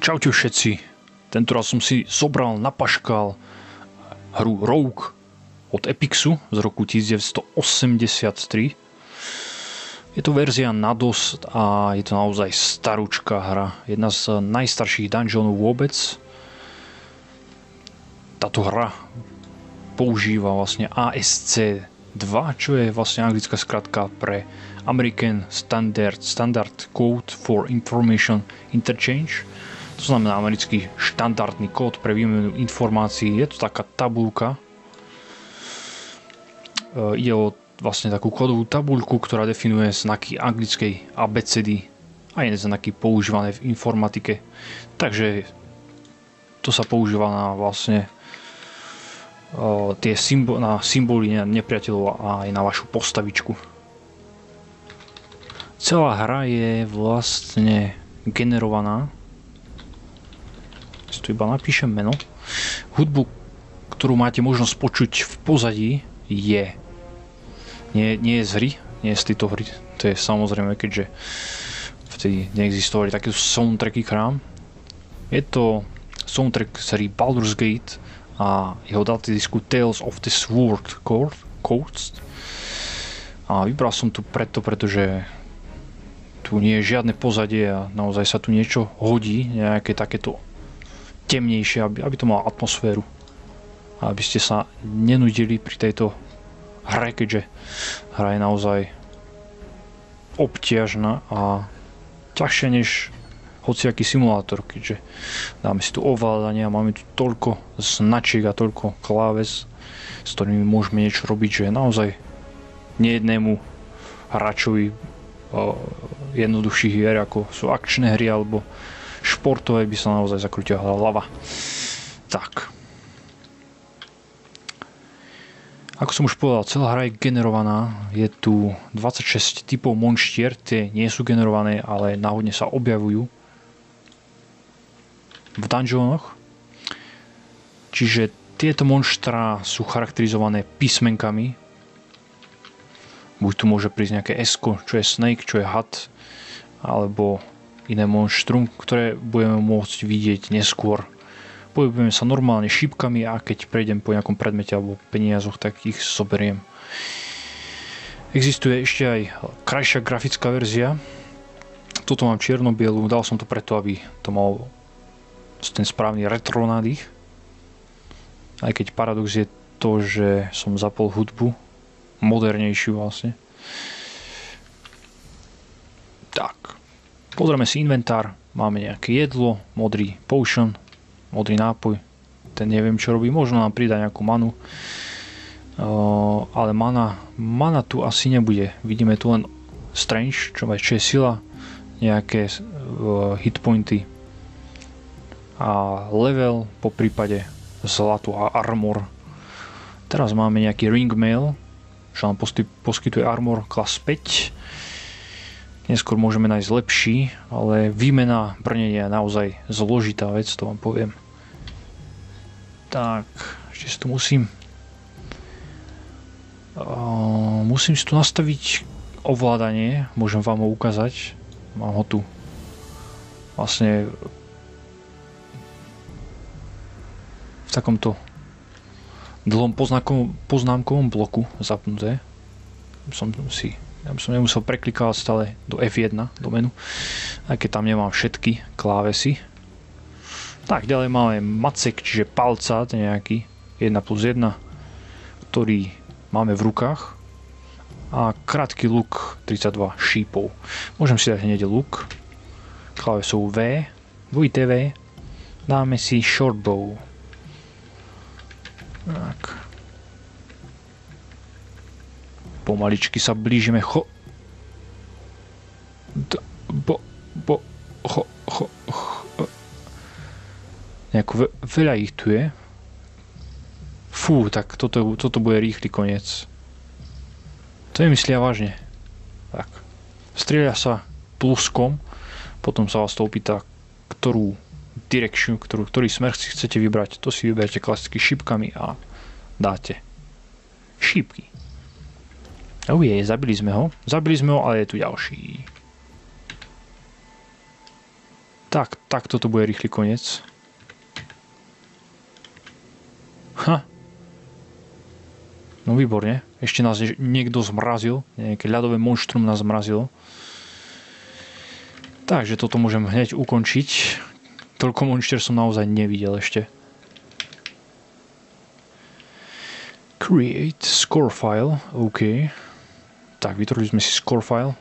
Čaute všetci, tentoraz som si zobral na paškal hru Rogue od Epixu z roku 1983. Je to verzia na DOS a je to naozaj starúčka hra, jedna z najstarších dungeonov vôbec. Táto hra používa vlastne ASC2, čo je vlastne anglická skratka pre American Standard Code for Information Interchange. To znamená americký štandardný kód pre výmenu informácií. Je to taká tabuľka. Ide o vlastne takú kódovú tabuľku, ktorá definuje znaky anglickej abecedy a iné znaky používané v informatike. Takže to sa používa na vlastne tie symboly nepriateľov a aj na vašu postavičku. Celá hra je vlastne generovaná. Tu iba napíšem meno. Hudbu, ktorú máte možnosť počuť v pozadí, nie je z hry, nie je z tejto hry. To je samozrejme, keďže vtedy neexistovali takéto soundtracky krám. Je to soundtrack série Baldur's Gate a jeho datadisku Tales of the Sword Coast. A vybral som tu pretože tu nie je žiadne pozadie a naozaj sa tu niečo hodí, nejaké takéto temnejšie, aby to malo atmosféru. A aby ste sa nenudili pri tejto hre, keďže hra je naozaj obťažná a ťažšia než hociaký simulátor, keďže dáme si tu ovládanie a máme tu toľko značiek a toľko kláves, s ktorými môžeme niečo robiť, že naozaj nejednému hráčovi jednoduchších hier, ako sú akčné hry alebo športové, by sa naozaj zakrútila hlava. Tak. Ako som už povedal, celá hra je generovaná. Je tu 26 typov monštier, tie nie sú generované, ale náhodne sa objavujú v dungeonoch. Čiže tieto monštrá sú charakterizované písmenkami. Buď tu môže prísť nejaké S-ko, čo je Snake, čo je had, alebo iné monštrum, ktoré budeme môcť vidieť neskôr. Pohybujeme sa normálne šípkami a keď prejdem po nejakom predmete alebo peniazoch, tak ich zoberiem. Existuje ešte aj krajšia grafická verzia. Toto mám čierno-bielu, dal som to preto, aby to malo ten správny retro nádych. Aj keď paradox je to, že som zapol hudbu modernejšiu vlastne. Tak. Pozrieme si inventár, máme nejaké jedlo, modrý potion, modrý nápoj, ten neviem čo robí, možno nám pridá nejakú manu, ale mana tu asi nebude, vidíme tu len strength, čo je sila, nejaké hitpointy a level, po prípade zlatu a armor. Teraz máme nejaký ring mail, čo nám poskytuje armor klas 5. Neskôr môžeme nájsť lepší, ale výmena brnenia je naozaj zložitá vec, to vám poviem. Tak, ešte si tu musím si tu nastaviť ovládanie, môžem vám ho ukázať. Mám ho tu vlastne v takomto dlhom poznámkovom bloku zapnuté. Ja by som nemusel preklikávať stále do F1 do menu, aj keď tam nemám všetky klávesy. Tak, ďalej máme macek, čiže palcát nejaký 1+1, ktorý máme v rukách. A krátky luk 32 šípov. Môžem si dať hneď luk. Klávesou V, dvojité V. Dáme si short bow. Tak. Pomaličky sa blížime nejako veľa ich tu je. Fú, tak toto bude rýchly koniec. To nemyslia vážne. Tak. Strieľa sa pluskom, potom sa vás to opýta, ktorú direction, ktorý smer si chcete vybrať. To si vyberte klasicky šípkami a dáte šípky. Zabili sme ho, ale je tu ďalší. Tak toto bude rýchly koniec. No výborne. Ešte nás niekto zmrazil. Nejaké ľadové monštrum nás zmrazilo. Takže toto môžem hneď ukončiť. Toľko monšter som naozaj nevidel ešte. Create score file. OK. Tak, vytvorili sme si score file.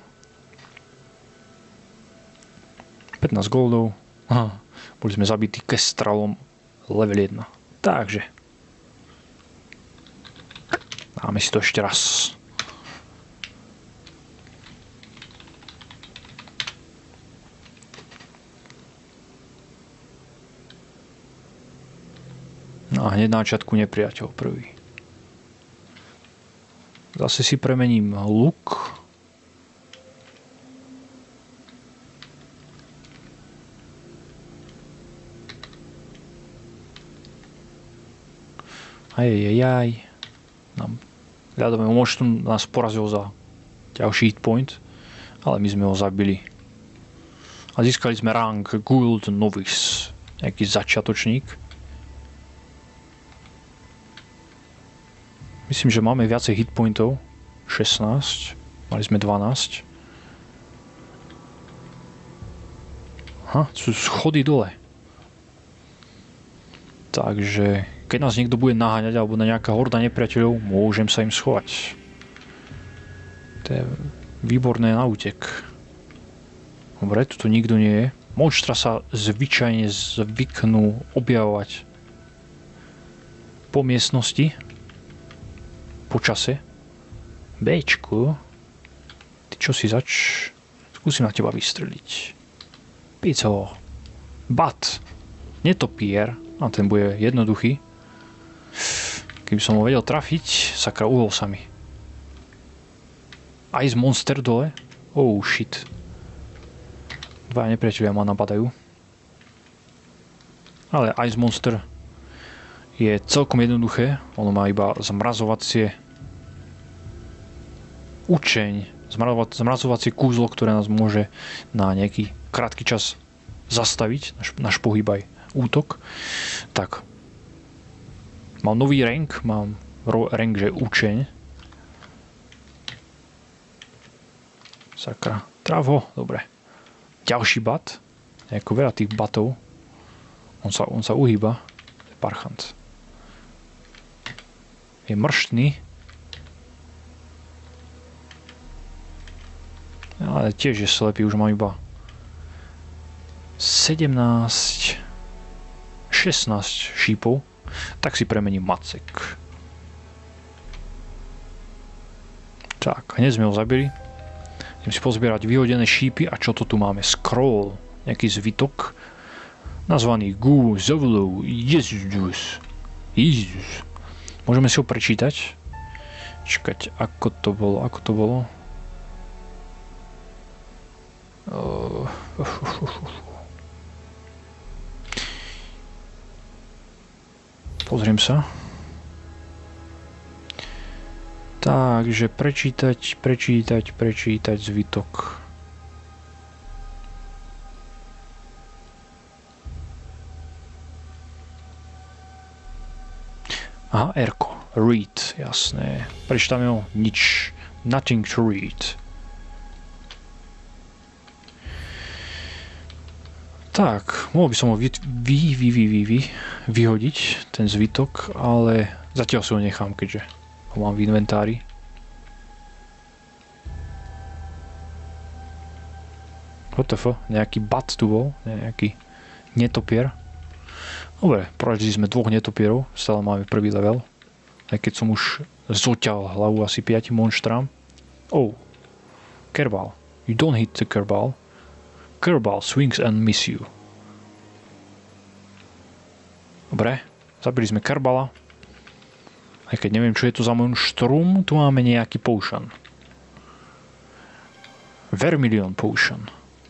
15 goldov. Aha, boli sme zabití kestralom level 1. Takže. Dáme si to ešte raz. No a hneď na začiatku nepriateľ prvý. Zase si premením luk. Ajajajaj. Ľadové monštrum nás porazil za ďalší hit point, ale my sme ho zabili. A získali sme rank Guild Novice. Nejaký začiatočník. Myslím, že máme viacej hit pointov. 16. Mali sme 12. Aha, sú schody dole. Takže keď nás niekto bude naháňať alebo na nejaká horda nepriateľov, môžem sa im schovať. To je výborné na útek. Dobre, tu nikto nie je. Monštra sa zvyčajne zvyknú objavovať po miestnosti. Po čase. Bčku. Ty čo si zač? Skúsim na teba vystreliť. Pico. Bat. Netopier. A ten bude jednoduchý. Keby som ho vedel trafiť, sakra, uhol sa mi. Ice Monster dole. Oh shit. Dva nepriatelia ma napadajú. Ale Ice Monster je celkom jednoduché. Ono má iba zmrazovacie učeň. Zmrazovacie kúzlo, ktoré nás môže na nejaký krátky čas zastaviť. Náš pohyb aj útok. Tak. Mám nový rank, mám rank, že učeň. Sakra. Tráv ho, dobre. Ďalší bat. Nejako veľa tých batov. On sa uhýba. Parchant. Je mrštný. Ale tiež je slepý, už mám iba 17, 16 šípov. Tak si premením macek. Tak, hneď sme ho zabili. Idem si pozbierať vyhodené šípy. A čo to tu máme? Scroll. Nejaký zvitok. Nazvaný Gu Zovlu Jezus. Môžeme si ho prečítať. Čakať, ako to bolo? Pozriem sa. Takže prečítať zvitok. Aha, Erko. Read, jasné. Prečítame ho nič. Nothing to read. Tak, mohol by som ho vyhodiť, ten zvitok, ale zatiaľ si ho nechám, keďže ho mám v inventári. WTF, nejaký bat tu bol, nejaký netopier. Dobre, porazili sme 2 netopierov, stále máme prvý level. Aj keď som už zoťal hlavu asi 5 monštrám. Oh, Kerbal. You don't hit the Kerbal. Kerbal swings and miss you. Dobre, zabili sme Kerbala. Aj keď neviem, čo je to za monštrum, tu máme nejaký potion. Vermilion potion.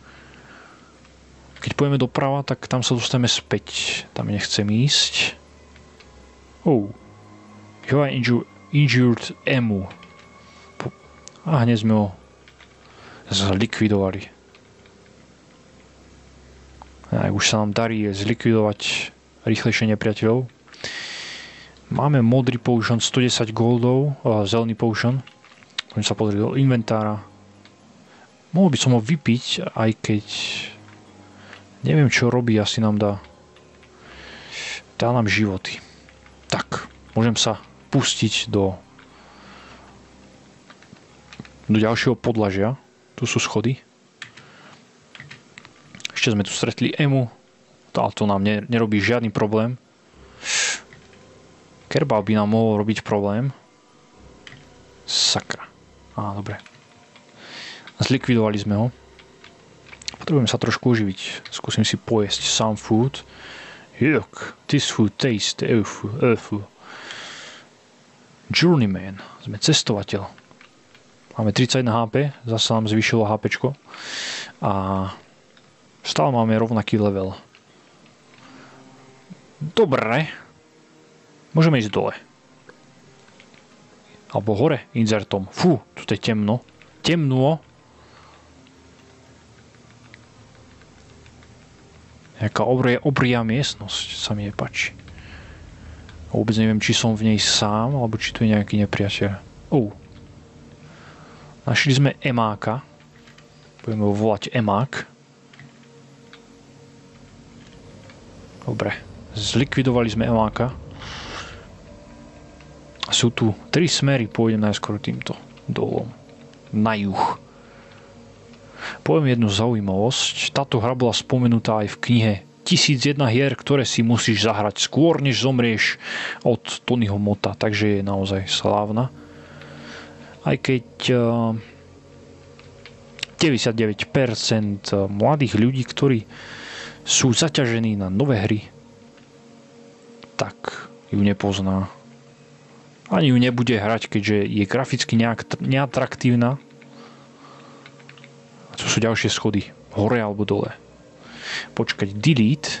Keď pôjdeme doprava, tak tam sa dostaneme späť. Tam nechcem ísť. Oh. You are injured emu. A hneď sme ho zlikvidovali. už sa nám darí zlikvidovať rýchlejšie nepriateľov. Máme modrý potion, 110 goldov, zelený potion. Poďme sa pozrieť do inventára. Mohol by som ho vypiť, aj keď neviem, čo robí, asi nám dá nám životy. Tak, môžem sa pustiť do ďalšieho podlažia. Tu sú schody. Ešte sme tu stretli Emu. To nám nerobí žiadny problém. Kerbal by nám mohol robiť problém. Sakra. Dobre. Zlikvidovali sme ho. Potrebujem sa trošku oživiť. Skúsim si pojesť some food. Look, this food tastes awful. Journeyman. Sme cestovateľ. Máme 31 HP. Zase nám zvýšilo HPčko. A stále máme rovnaký level. Dobre. Môžeme ísť dole. Alebo hore, inzertom. Fú, tu je temno. Temno. Jaká obria miestnosť, sa mi nepáči. Vôbec neviem, či som v nej sám, alebo či tu je nejaký nepriateľ. Našli sme emáka. Budeme ho volať emák. Dobre. Zlikvidovali sme emáka. Sú tu 3 smery, pôjdem najskôr týmto dolom. Na juh. Poviem jednu zaujímavosť. Táto hra bola spomenutá aj v knihe 1001 hier, ktoré si musíš zahrať skôr, než zomrieš od Tonyho Motta. Takže je naozaj slávna. Aj keď 99% mladých ľudí, ktorí sú zaťažení na nové hry, tak ju nepozná. Ani ju nebude hrať, keďže je graficky neatraktívna. A tu sú ďalšie schody. Hore alebo dole. Počkať. Delete.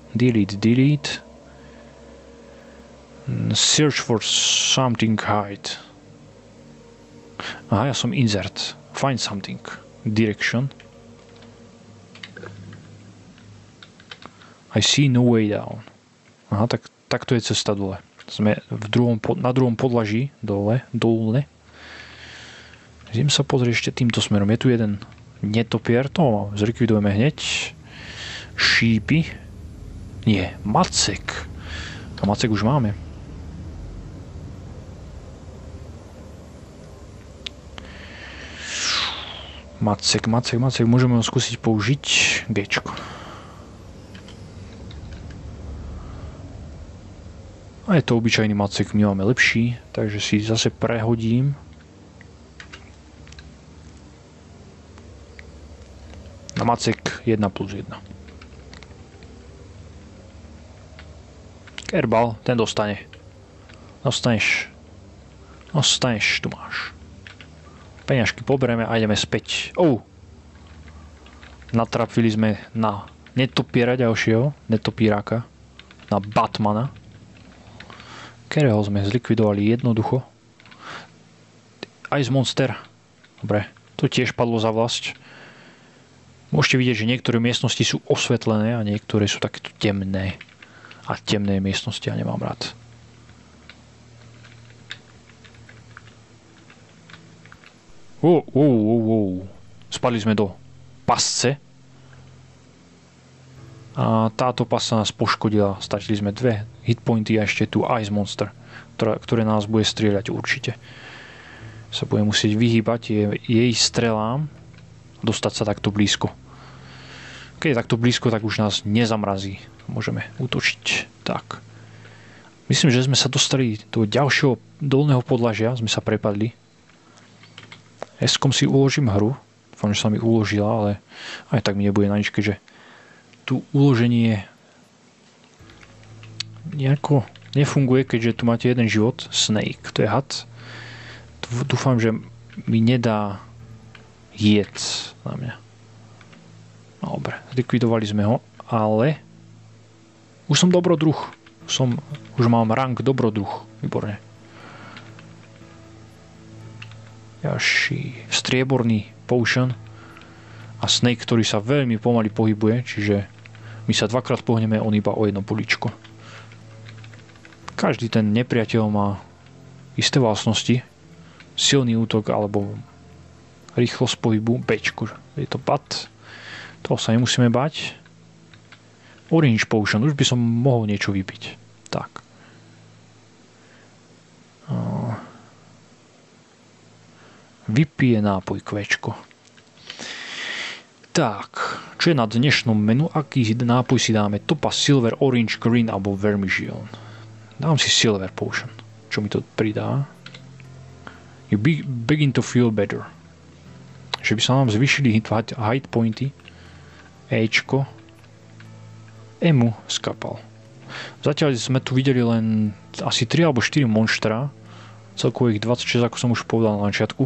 Search for something hide. Ja som insert. Find something. Direction. I see no way down. Tak to je cesta dole. Sme na druhom podlaží dole. Idem sa pozrieť ešte týmto smerom. Je tu jeden netopier, to zlikvidujeme hneď. Šípy. Nie, macek. A macek už máme. Macek. Môžeme ho skúsiť použiť. Gčko. A je to obyčajný macek, my máme lepší, takže si zase prehodím. Na macek 1+1. Kerbal, ten dostane. Dostaneš, tu máš. Peňažky poberieme a ideme späť. Natrafili sme na netopiera ďalšieho, netopíráka, na Batmana. Ktorého sme zlikvidovali jednoducho. Ice Monster. Dobre, to tiež padlo za vlast. Môžete vidieť, že niektoré miestnosti sú osvetlené a niektoré sú takéto temné. A temné miestnosti ja nemám rád. Spadli sme do pasce. A táto pasca nás poškodila. Stratili sme 2 hitpointy a ešte tu Ice Monster, ktoré nás bude strieľať určite. Sa bude musieť vyhýbať jej strelám a dostať sa takto blízko. Keď je takto blízko, tak už nás nezamrazí. Môžeme útočiť. Tak. Myslím, že sme sa dostali do ďalšieho dolného podlažia. Sme sa prepadli. S-kom si uložím hru. Dúfam, že sa mi uložila, ale aj tak mi nebude na nič, keďže tu uloženie nejako nefunguje, keďže tu máte jeden život. Snake, to je had. Dúfam, že mi nedá jed na mňa. Dobre, zlikvidovali sme ho, ale už som dobrodruh. Už mám rank dobrodruh. Výborne. Ďalší strieborný potion a Snake, ktorý sa veľmi pomaly pohybuje, čiže My sa dvakrát pohneme, on iba o jedno políčko. Každý ten nepriateľ má isté vlastnosti. Silný útok alebo rýchlosť pohybu. Bčko. Je to pad. Toho sa nemusíme bať. Orange Potion. Už by som mohol niečo vypiť. Tak. Vypije nápoj Kvečko. Tak. Čo je na dnešnom menu? Aký nápoj si dáme? Topaz, Silver, Orange, Green alebo Vermilion. Dám si Silver Potion. Čo mi to pridá? You begin to feel better. Že by sa nám zvýšili hit pointy. Ečko. Emu skapal. Zatiaľ sme tu videli len asi 3 alebo 4 monštra. Celkovo ich 26, ako som už povedal na začiatku.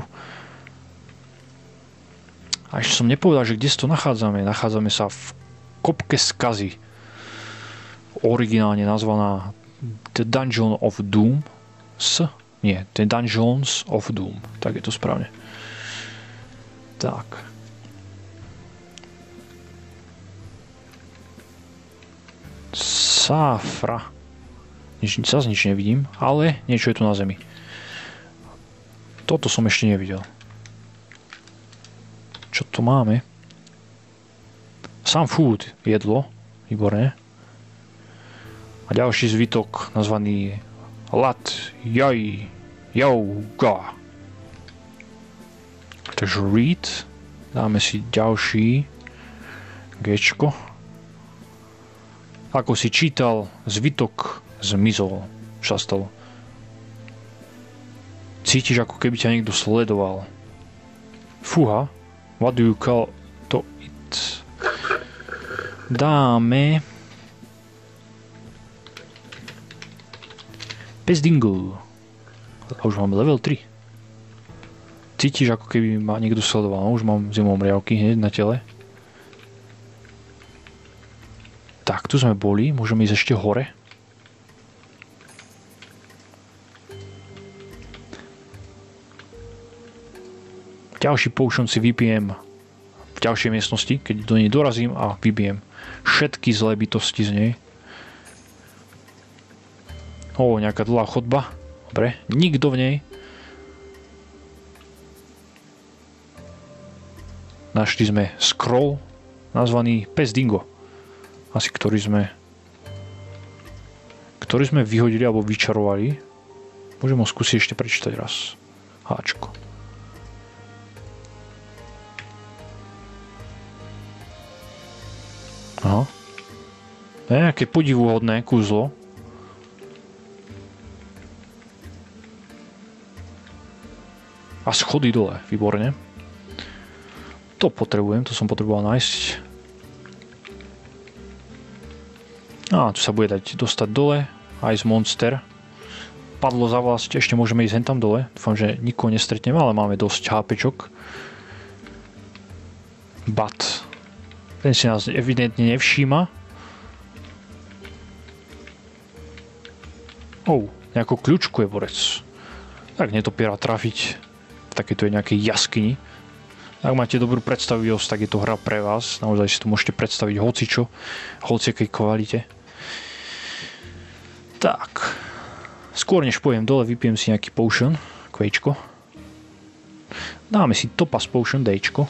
A ešte som nepovedal, že kde sa to nachádzame. Nachádzame sa v kopke skazy. Originálne nazvaná The Dungeon of Doom. Nie, The Dungeons of Doom. Tak je to správne. Tak. Safra. Zase nič nevidím, ale niečo je tu na zemi. Toto som ešte nevidel. Čo tu máme? Some food, jedlo. Výborné. A ďalší zvitok nazvaný Lat Jaj Jauga. Takže read. Dáme si ďalší Gčko. Ako si čítal, zvitok zmizol. Čo sa stalo? Cítiš, ako keby ťa niekto sledoval. Fúha. What do you call to it? Dáme Pes Dingo. A už mám level 3. Cítiš, ako keby ma niekto sledoval. No, už mám zimomriavky hneď na tele. Tak, tu sme boli. Môžeme ísť ešte hore. Ďalší potion si vypijem v ďalšej miestnosti, keď do nej dorazím a vybijem všetky zlé bytosti z nej. Nejaká dlhá chodba. Dobre, nikto v nej. Našli sme scroll nazvaný Pes Dingo. Asi ktorý sme vyhodili alebo vyčarovali. Môžem ho skúsiť ešte prečítať raz. Háčko. Aha. Nejaké podivuhodné kúzlo. A schody dole, výborne. To potrebujem, to som potreboval nájsť. Tu sa bude dať dostať dole. Ice Monster. Padlo za vlast, ešte môžeme ísť hentam dole. Dúfam, že nikoho nestretneme, ale máme dosť HPčok. Bat. Ten si nás evidentne nevšíma. Nejakú kľúčku je borec. Tak netopiera trafiť v takéto nejakej jaskyni. Ak máte dobrú predstavivosť, tak je to hra pre vás. Naozaj si to môžete predstaviť hocičo, hociakej kvalite. Tak. Skôr než pojem dole, vypijem si nejaký potion. Kvečko. Dáme si Topaz Potion, Dčko.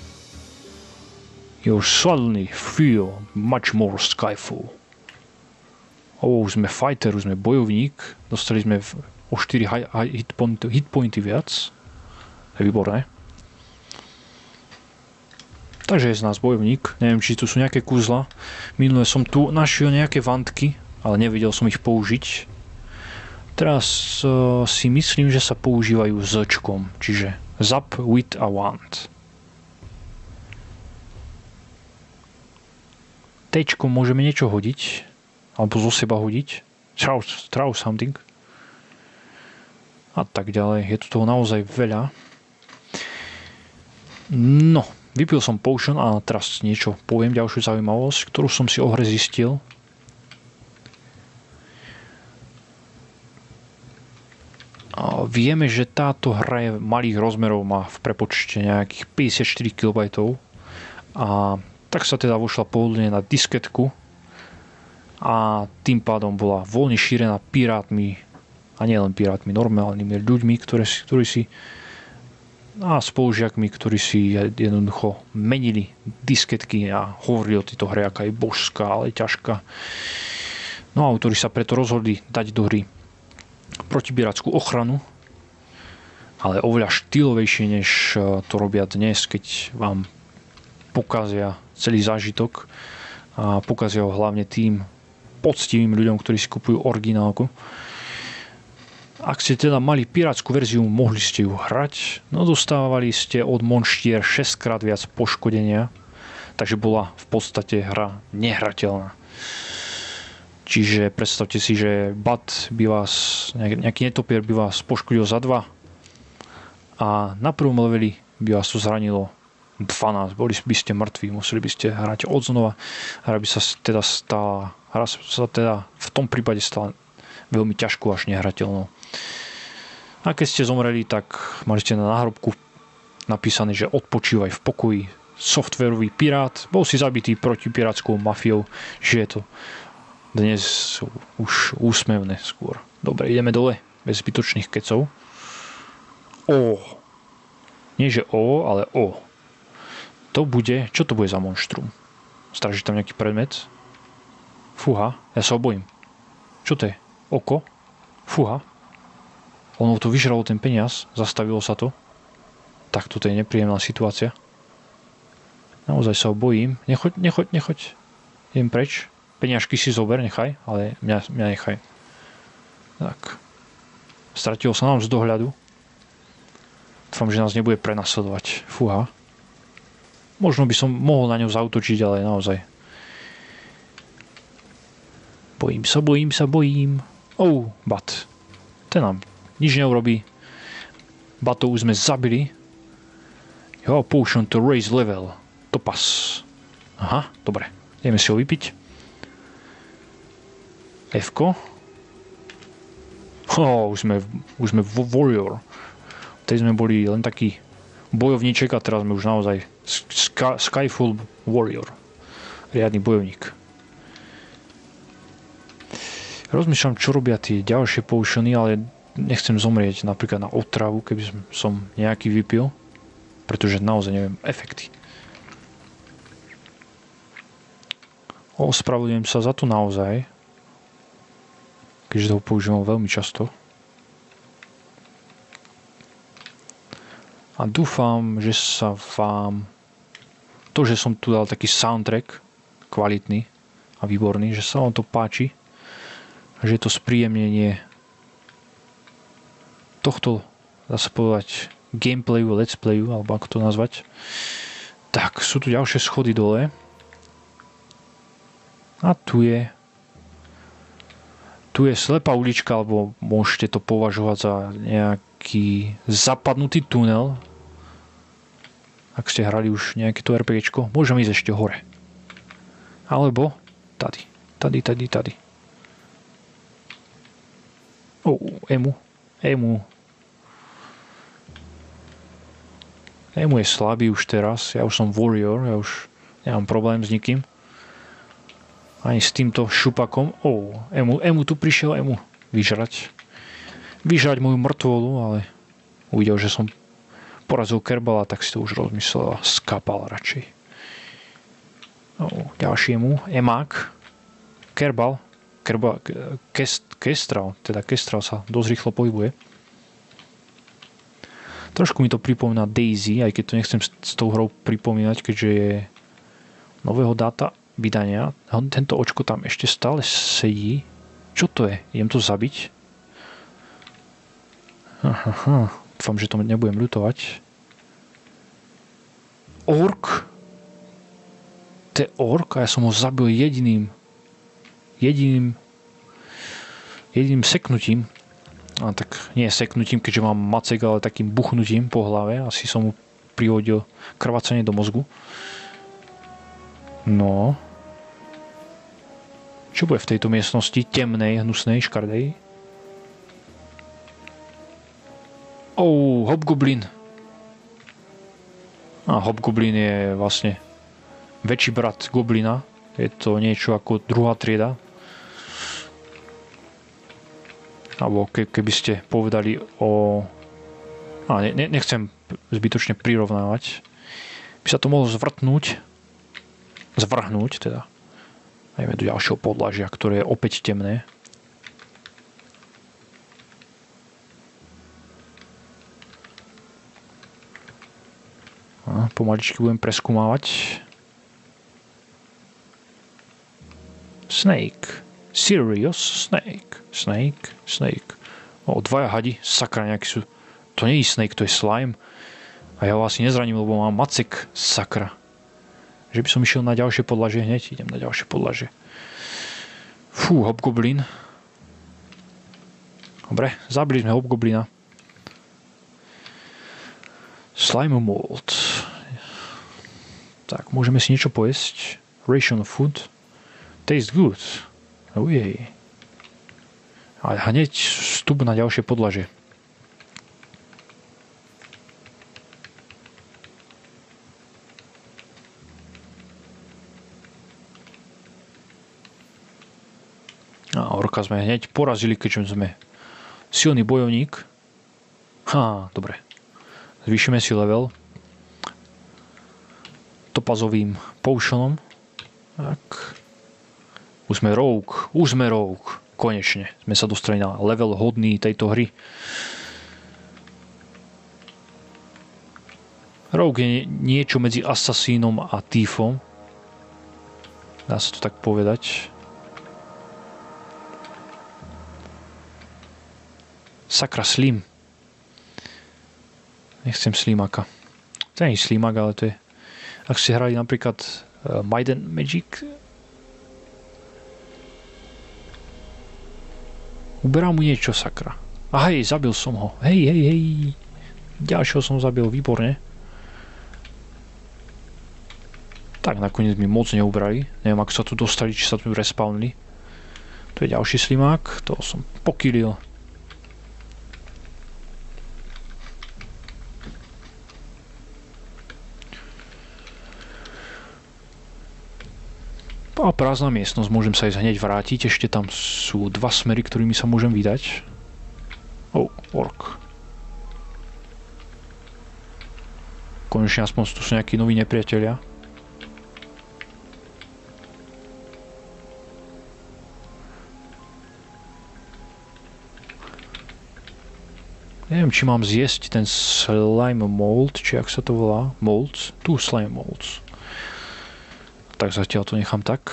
You suddenly feel much more skyfall. Sme fighter, sme bojovník. Dostali sme o 4 hitpointy viac. Je výborné. Takže je z nás bojovník. Neviem, či tu sú nejaké kúzla. Minule som tu našiel nejaké vantky, ale nevedel som ich použiť. Teraz si myslím, že sa používajú Zčkom, čiže Zap with a wand. Tčkom môžeme niečo hodiť, alebo zo seba hodiť. Throw something. A tak ďalej. Je tu toho naozaj veľa. No, vypil som potion a teraz niečo poviem, ďalšiu zaujímavosť, ktorú som si o hre zistil. Vieme, že táto hra je malých rozmerov, má v prepočte nejakých 54 KB a tak sa teda vošla pohodlne na disketku a tým pádom bola voľne šírená pirátmi, a nielen pirátmi, normálnymi ľuďmi, ktorí si a spolužiakmi, ktorí si jednoducho menili disketky a hovorili o tejto hre, aká je božská, ale ťažká. No a autori sa preto rozhodli dať do hry protipirátskú ochranu, ale oveľa štýlovejšie, než to robia dnes, keď vám pokazia celý zážitok a pokazia ho hlavne tým poctivým ľuďom, ktorí si kupujú originálku. Ak ste teda mali pirátsku verziu, mohli ste ju hrať, no dostávali ste od monštier 6-krát viac poškodenia, takže bola v podstate hra nehrateľná. Čiže predstavte si, že bat by vás, nejaký netopier by vás poškodil za 2 a na prvom leveli by vás to zranilo 12, boli by ste mŕtvi, museli by ste hrať odznova. Hra sa teda v tom prípade stala veľmi ťažkou až nehrateľnou. A keď ste zomreli, tak mali ste na náhrobku napísané, že odpočívaj v pokoji, softwarový pirát, bol si zabitý protipirátskou mafiou, že je to dnes už úsmevné skôr. Dobre, ideme dole, bez zbytočných kecov. Nie že ale to bude, čo to bude za monštrum? Stráži tam nejaký predmet? Fúha, ja sa obojím. Čo to je? Oko? Fúha. Ono to vyžralo ten peniaz, zastavilo sa to. Tak toto je nepríjemná situácia. Naozaj sa obojím. Nechoď. Idem preč. Peniažky si zober, nechaj, ale mňa nechaj. Tak. Stratilo sa nám z dohľadu. Dúfam, že nás nebude prenasledovať. Fúha. Možno by som mohol na ňu zaútočiť, ale naozaj. Bojím sa. Bat. Ten nám nič neurobí. Batov už sme zabili. Jo, potion to raise level. Topas. Aha, dobre. Ideme si ho vypiť. F-ko. Už sme warrior. Teď sme boli len taký bojovníček a teraz sme už naozaj Skyfall Warrior. Riadny bojovník. Rozmýšľam, čo robia tie ďalšie potiony, ale nechcem zomrieť napríklad na otravu, keby som nejaký vypil, pretože naozaj neviem efekty. Ospravedlňujem sa za to naozaj, keďže to používam veľmi často. A dúfam, že sa vám to, že som tu dal taký soundtrack kvalitný a výborný, že sa vám to páči, že je to spríjemnenie tohto, dá sa povedať, gameplayu, let's playu, alebo ako to nazvať. Tak, sú tu ďalšie schody dole. A tu je slepá ulička, alebo môžete to považovať za nejaký zapadnutý tunel. Ak ste hrali už nejaké to RPGčko, môžeme ísť ešte hore. Alebo tady. Emu je slabý už teraz, ja už som warrior, ja už nemám problém s nikým. Ani s týmto šupakom. Emu tu prišiel, vyžrať moju mŕtvolu, ale uvidel, že som porazil Kerbala, tak si to už rozmyslel a skapal radšej. Ďalší emák. Kestrel sa dosť rýchlo pohybuje. Trošku mi to pripomína Daisy, aj keď to nechcem s tou hrou pripomínať, keďže je nového dáta vydania. Tento očko tam ešte stále sedí. Čo to je? Idem to zabiť? Dúfam, že to nebudem ľutovať. Ork? To je ork a ja som ho zabil jediným seknutím. A tak nie seknutím, keďže mám macek, ale takým buchnutím po hlave. Asi som mu prihodil krvácanie do mozgu. No. Čo bude v tejto miestnosti? Temnej, hnusnej, škardej? Hobgoblin. Hobgoblin je vlastne väčší brat goblina. Je to niečo ako druhá trieda Alebo keby ste povedali o... nechcem zbytočne prirovnávať. By sa to mohlo zvrhnúť teda. Dajme do ďalšieho podlažia, ktoré je opäť temné. Pomaličky budem preskúmávať. Snake. Serious snake. Snake. Dvaja hadi. Sakra, nejaký sú. To nie je snake, to je slime. A ja ho asi nezraním, lebo mám macek. Sakra. Že by som išiel na ďalšie podlažie hneď. Idem na ďalšie podlažie. Fú, hobgoblin. Dobre, zabili sme hobgoblina. Slime mold. Tak, môžeme si niečo pojesť. Ration of food. Taste good. Ujej. A hneď vstup na ďalšie podlažie. A orka sme hneď porazili, keďže sme silný bojovník. Dobre. Zvýšime si level topazovým potionom. Tak. Už sme rogue. Konečne sme sa dostali na level hodný tejto hry. Rogue je niečo medzi asasínom a thiefom. Dá sa to tak povedať. Sakra, slim. Nechcem slimaka. To nie je slimak, ale to je... Ak ste hrali napríklad Might and Magic, uberám mu niečo, sakra. A hej, zabil som ho. Hej. Ďalšieho som zabil, výborne. Tak nakoniec mi moc neubrali. Neviem, ako sa tu dostali, či sa tu respawnili. To je ďalší slimák, toho som pokýlil. A prázdna miestnosť, môžem sa ísť hneď vrátiť, ešte tam sú dva smery, ktorými sa môžem vydať. Ork. Konečne aspoň tu sú nejakí noví nepriatelia. Neviem, či mám zjesť ten slime mold, či ak sa to volá. Molds. Tu slime molds. Tak zatiaľ to nechám tak.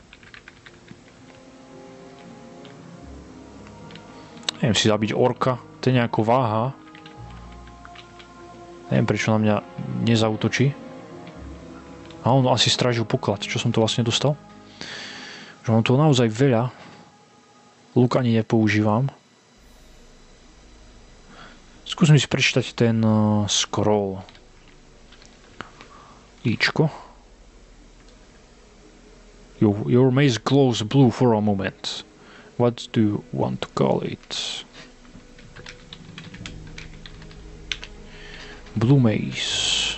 Neviem si zabiť orka. To je nejako váha. Neviem, prečo na mňa nezautočí. A on asi strážil poklad. Čo som to vlastne dostal? Že mám toho naozaj veľa. Luk ani nepoužívam. Skúsim si prečítať ten scroll. Íčko. Your maze glows blue for a moment. What do you want to call it? Blue maze.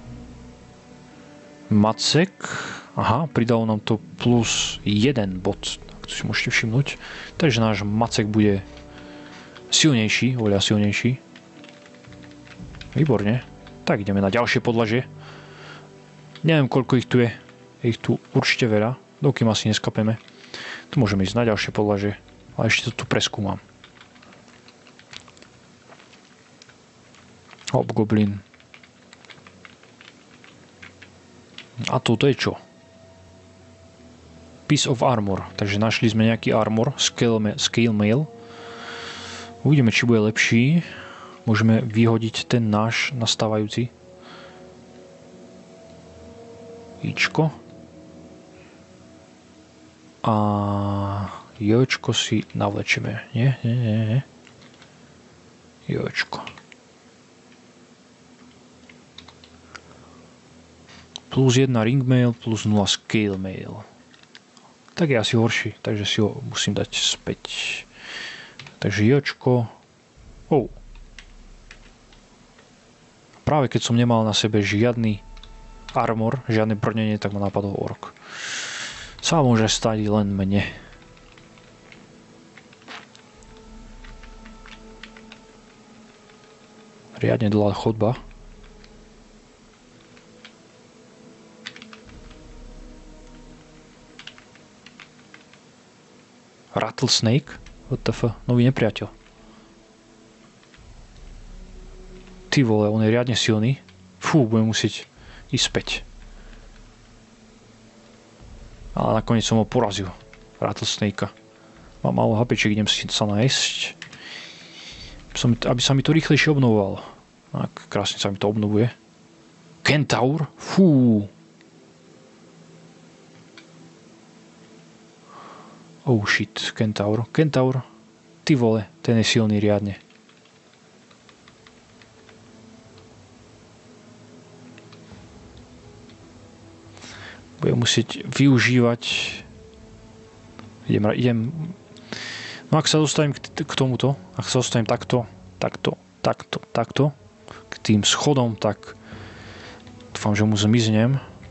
Macek. Aha, pridalo nám to plus 1 bod. Tak to si môžete všimnúť. Takže náš macek bude silnejší, oveľa silnejší. Výborne. Tak ideme na ďalšie podlažie. Neviem, koľko ich tu je. Je ich tu určite veľa, dokým asi neskapeme. Tu môžeme ísť na ďalšie podlažie, ale ešte to tu preskúmam. Hobgoblin. A toto je čo? Piece of armor. Takže našli sme nejaký armor, scale mail. Uvidíme, či bude lepší. Môžeme vyhodiť ten náš nastávajúci. Ičko. A jočko si navlečeme. Nie. Jočko. Plus 1 ring mail, plus 0 scale mail. Tak je asi horší, takže si ho musím dať späť. Takže jočko. Práve keď som nemal na sebe žiadny armor, žiadne brnenie, tak ma napadol ork. Sa môže stať len mne. Riadne dlhá chodba. Rattlesnake? WTF? Nový nepriateľ. Ty vole, on je riadne silný. Fú, budem musieť ísť späť. Ale nakoniec som ho porazil. Rattlesnakea. Mám málo hapečiek, idem si sa nájsť. Aby sa mi to rýchlejšie obnovovalo. Tak, krásne sa mi to obnovuje. Kentaur? Fú. Oh shit, Kentaur. Kentaur. Ty vole, ten je silný riadne. Budem musieť využívať... Idem... No ak sa dostanem k tomuto, ak sa dostanem takto, k tým schodom, tak dúfam, že mu zmiznem.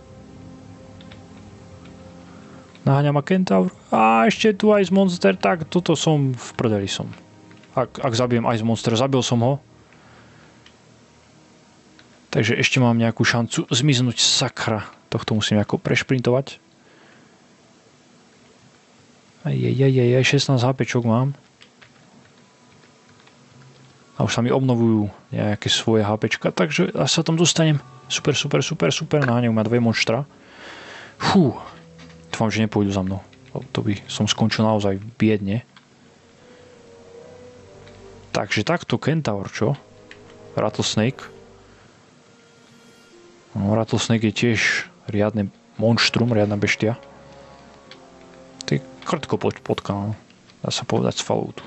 Naháňa ma Kentaur. A ešte tu Ice Monster, tak toto som v prdeli som. Ak zabijem Ice Monster, zabil som ho. Takže ešte mám nejakú šancu zmiznúť, sakra. Tohto musím nejako prešprintovať. Aj 16 HPčok mám. A už sa mi obnovujú nejaké svoje HPčka, takže sa tam dostanem. Super. Naháňajú ma 2 monštra. Fú. Dúfam, že nepôjdu za mnou. To by som skončil naozaj biedne. Takže takto Kentaur, čo? Rattlesnake. No, Rattlesnake je tiež riadne monštrum, riadna beštia. To je krtko potkané. Dá sa povedať z Falloutu.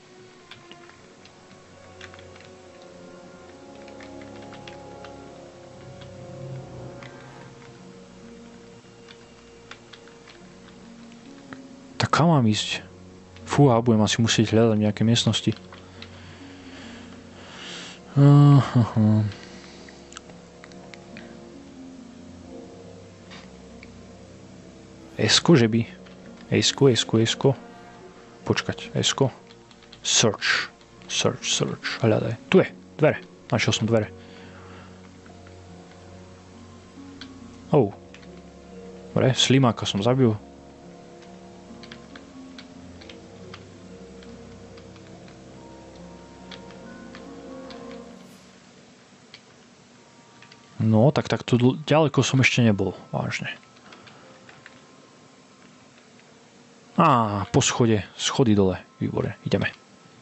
Tak kam mám ísť? Fúha, budem asi musieť hľadať v nejaké miestnosti. Esko, že by? Esko. Počkať, Esko. Search. Hľadaj. Tu je, dvere. Našiel som dvere. Oh. Dobre, slimáka som zabil. No, tak tu ďaleko som ešte nebol. Vážne. Po schode. Schody dole. Výborne. Ideme.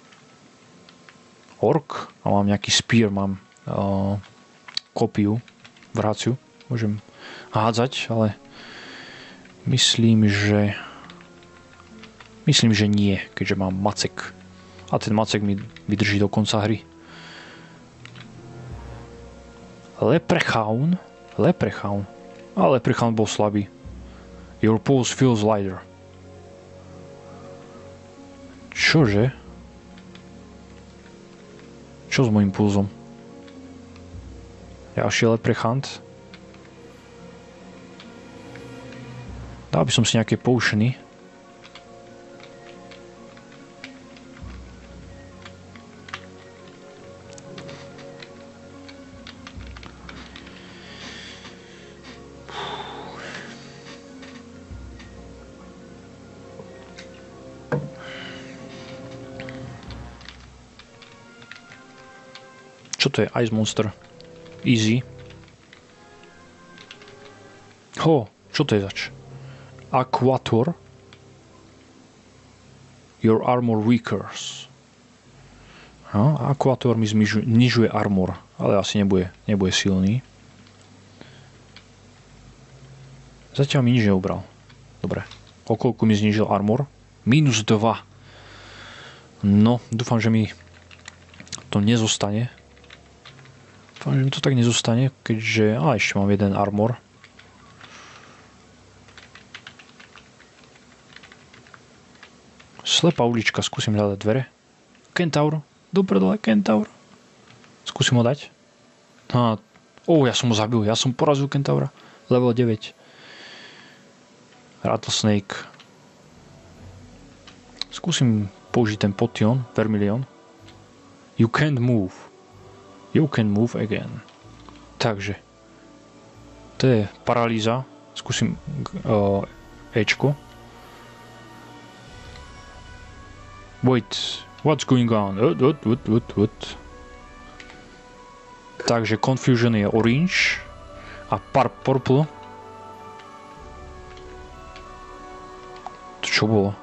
Ork. A mám nejaký spear. Mám kopiu. Vráciu. Môžem hádzať, ale myslím, že nie, keďže mám macek. A ten macek mi vydrží do konca hry. Leprechaun. A Leprechaun bol slabý. Your pulse feels lighter. Čože? Čo s mojím pulzom? Ďalší Leprechant. Dal by som si nejaké potiony. Čo to je? Ice Monster. Easy. Čo to je zač? Aquator. Your armor weakers. Aquator mi znižuje armor, ale asi nebude silný. Zatiaľ mi nič neubral. Dobre. O koľko mi znižil armor? -2. No, dúfam, že mi to nezostane. Dúfam, že mi to tak nezostane, keďže... ešte mám jeden armor. Slepá ulička, skúsim hľadať dvere. Kentaur, dole, Kentaur. Skúsim ho dať. Ja som ho zabil, ja som porazil Kentaura. Level 9. Rattlesnake. Skúsim použiť ten potion, Vermilion. You can't move. You can move again. Takže. To je paralýza. Skúsim Ečko. Wait. What's going on? What? Takže Confusion je orange. A purple. To čo bolo?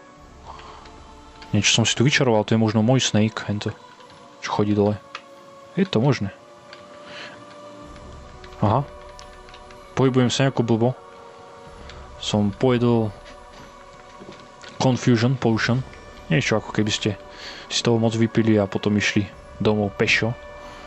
Niečo som si tu vyčaroval, to je možno môj Snake, hento, čo chodí dole. Je to možné. Aha. Pohybujem sa nejako blbo. Som pojedol Confusion Potion. Niečo ako keby ste si toho moc vypili a potom išli domov pešo.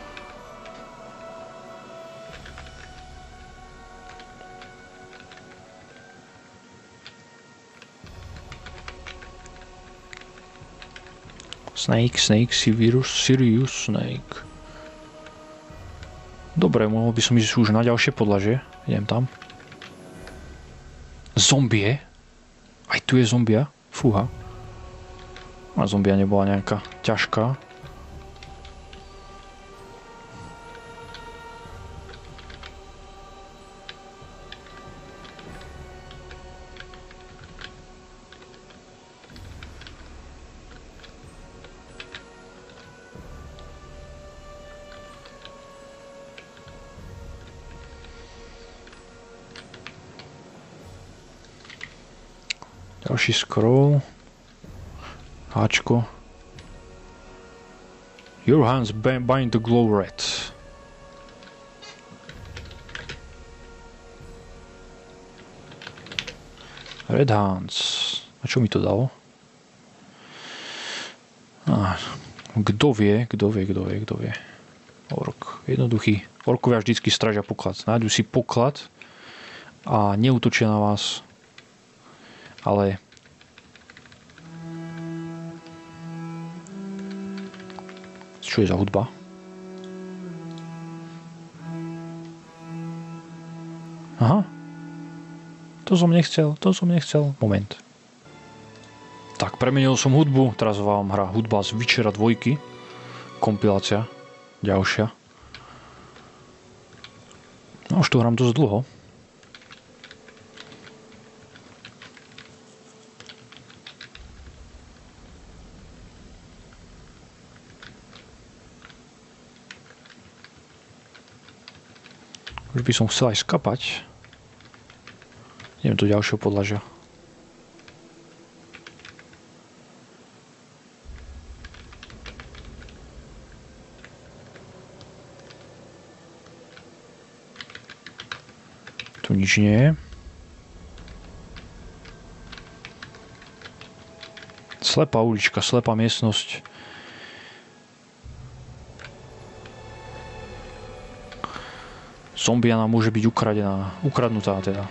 Snake, Sirius Snake. Dobre, mohol by som ísť už na ďalšie podlažie. Idem tam. Zombie? Aj tu je zombia? Fúha. A zombia nebola nejaká ťažká. Ďalší scroll. Háčko. Your hands bind the glow red. Red hands. A čo mi to dalo? Kto vie? Ork. Jednoduchý. Orkovia vždycky strážia poklad. Nájdu si poklad a neútočia na vás. Ale čo je za hudba? Aha. To som nechcel. Moment. Tak, premenil som hudbu. Teraz vám hrá hudba z Witchera 2. Kompilácia. Ďalšia. No už to hrám dosť dlho. Už by som chcel aj skapať. Idem do ďalšieho podlažia. Tu nič nie je. Slepá ulička, slepá miestnosť. Zombia nám môže byť ukradnutá teda.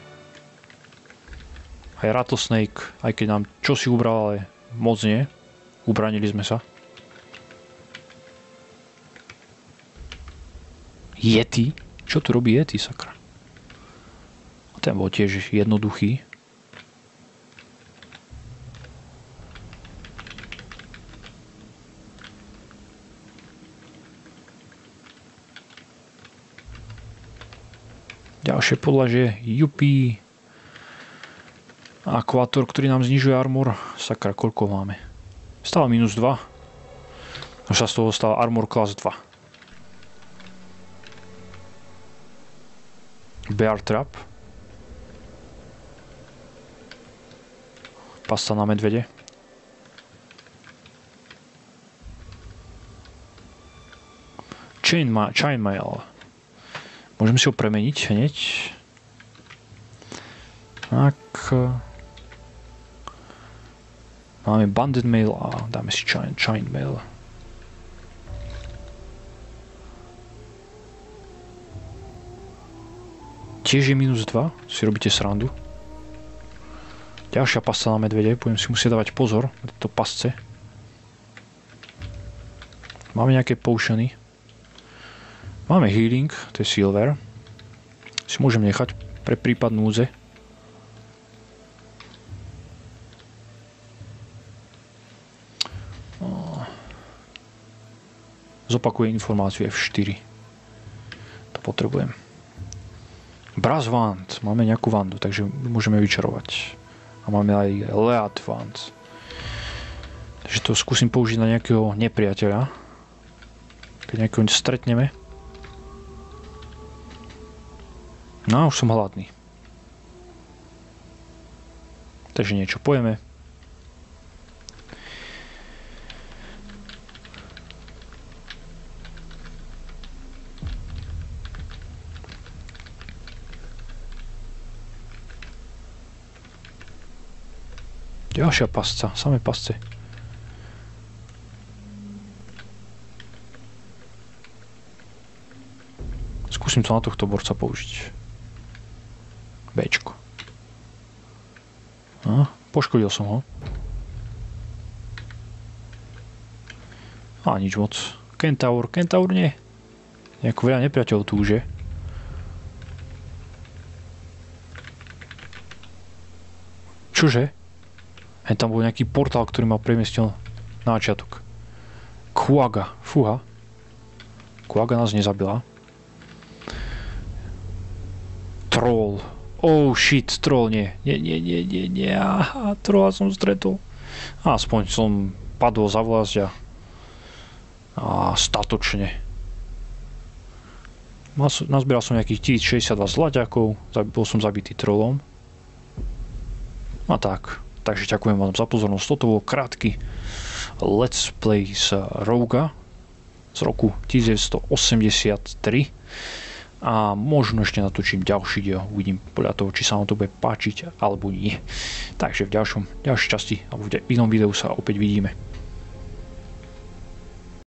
Aj Rattlesnake, aj keď nám čosi ubral, ale moc nie. Ubranili sme sa. Yeti? Čo tu robí Yeti, sakra? A ten bol tiež jednoduchý. Ďalšie podlažie, Jupi. Akvátor, ktorý nám znižuje armor. Sakra, koľko máme? Stále -2. Už sa z toho stala armor class 2. Bear trap. Pasta na medvede. Chainmail. Môžeme si ho premeniť hneď. Tak. Máme banded mail a dáme si chainmail. Tiež je -2. Si robíte srandu. Ďalšia pasta na medvede. Budem si musieť dávať pozor na tieto pasce. Máme nejaké potiony. Máme healing, to je silver. Si môžem nechať pre prípad núdze. zopakuje informáciu F4. To potrebujem. Brass Wand. Máme nejakú vandu, takže môžeme vyčarovať. A máme aj Lead Wand. Takže to skúsim použiť na nejakého nepriateľa. Keď nejakého stretneme. No, už som hladný. Takže niečo pojeme. Ďalšia pasca, samé pasce. Skúsim to na tohto borca použiť. Bčko. No, poškodil som ho. A nič moc. Kentaur nie. Nejako veľa nepriateľov tu už je. Čože? Tam bol nejaký portál, ktorý ma premiestil na začiatok. Quagga. Fúha. Quagga nás nezabila. Troll. Oh shit, troll nie. Nie. Trolla som stretol. Aspoň som padol za vlast a statočne. Nazbieral som nejakých 1062 zlaťakov. Bol som zabitý trollom. A tak. Takže ďakujem vám za pozornosť. Toto bol krátky Let's Play z Roga z roku 1983 a možno ešte natočím ďalší diel. Uvidím podľa toho, či sa vám to bude páčiť alebo nie. Takže v ďalšej časti alebo v inom videu sa opäť vidíme.